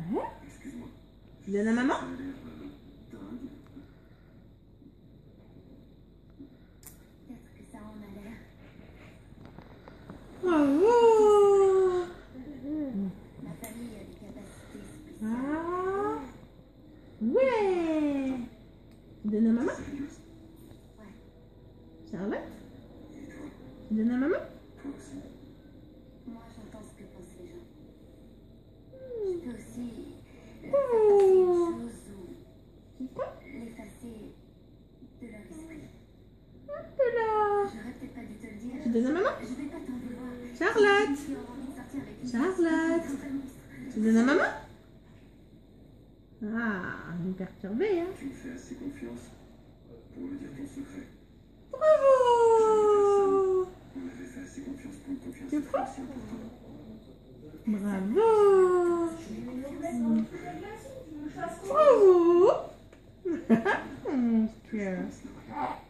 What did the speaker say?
Ouais. Excuse-moi. Tu donnes à maman? Ça a l'air dingue. Peut-être que ça en a l'air. Bravo. Ma famille a des capacités spéciales. Ah. Ouais. Tu donnes à maman? Sérieuse? Ouais. Charlotte? Et toi? Tu donnes à maman? Toi aussi? Moi, j'entends ce que pensent les gens. Je peux aussi leur Oh. faire passer une chose ou l'effacer de leur esprit. Hop là. J'aurais peut-être pas dû te le dire. Tu donnes à maman? Je vais pas t'en vouloir. Charlotte. Tu auras envie de sortir avec une Charlotte. fille, c'est un monstre. Tu donnes à maman? Ah, elle est perturbée, hein? Tu me fais assez confiance pour me dire ton secret. Bravo. On avait fait assez confiance pour une confiance C'est fort. si importante. Bravo. Bravo. Mon cœur.